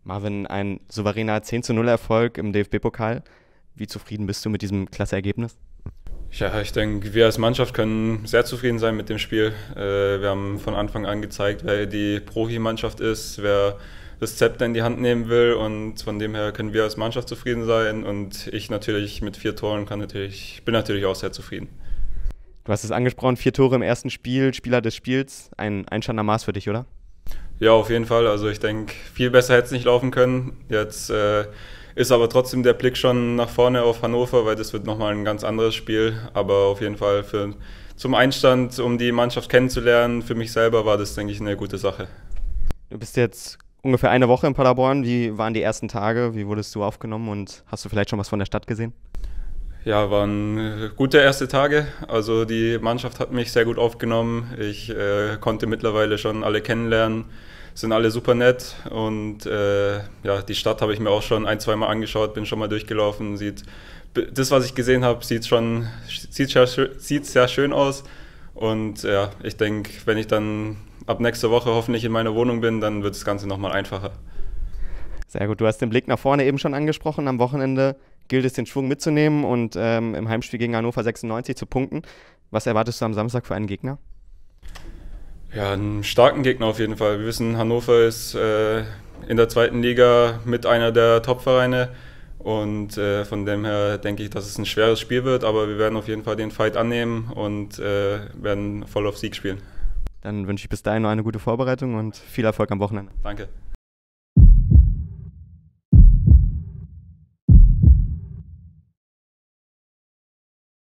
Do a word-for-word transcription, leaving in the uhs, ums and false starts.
Marvin, ein souveräner zehn zu null Erfolg im D F B-Pokal. Wie zufrieden bist du mit diesem klasse Ergebnis? Ja, ich denke, wir als Mannschaft können sehr zufrieden sein mit dem Spiel. Äh, wir haben von Anfang an gezeigt, wer die Profimannschaft ist, wer das Zepter in die Hand nehmen will, und von dem her können wir als Mannschaft zufrieden sein, und ich natürlich mit vier Toren kann natürlich, bin natürlich auch sehr zufrieden. Du hast es angesprochen, vier Tore im ersten Spiel, Spieler des Spiels. Ein einschaltender Maß für dich, oder? Ja, auf jeden Fall. Also ich denke, viel besser hätte es nicht laufen können. Jetzt äh, ist aber trotzdem der Blick schon nach vorne auf Hannover, weil das wird nochmal ein ganz anderes Spiel. Aber auf jeden Fall für, zum Einstand, um die Mannschaft kennenzulernen, für mich selber war das, denke ich, eine gute Sache. Du bist jetzt ungefähr eine Woche in Paderborn. Wie waren die ersten Tage? Wie wurdest du aufgenommen und hast du vielleicht schon was von der Stadt gesehen? Ja, waren gute erste Tage. Also die Mannschaft hat mich sehr gut aufgenommen. Ich äh, konnte mittlerweile schon alle kennenlernen, sind alle super nett, und äh, ja, die Stadt habe ich mir auch schon ein, zwei Mal angeschaut, bin schon mal durchgelaufen. Sieht, das, was ich gesehen habe, sieht schon sieht sehr, sieht sehr schön aus, und ja, ich denke, wenn ich dann ab nächster Woche hoffentlich in meiner Wohnung bin, dann wird das Ganze nochmal einfacher. Sehr gut, du hast den Blick nach vorne eben schon angesprochen. Am Wochenende gilt es, den Schwung mitzunehmen und ähm, im Heimspiel gegen Hannover sechsundneunzig zu punkten. Was erwartest du am Samstag für einen Gegner? Ja, einen starken Gegner auf jeden Fall. Wir wissen, Hannover ist äh, in der zweiten Liga mit einer der Top-Vereine, und äh, von dem her denke ich, dass es ein schweres Spiel wird, aber wir werden auf jeden Fall den Fight annehmen und äh, werden voll auf Sieg spielen. Dann wünsche ich bis dahin noch eine gute Vorbereitung und viel Erfolg am Wochenende. Danke.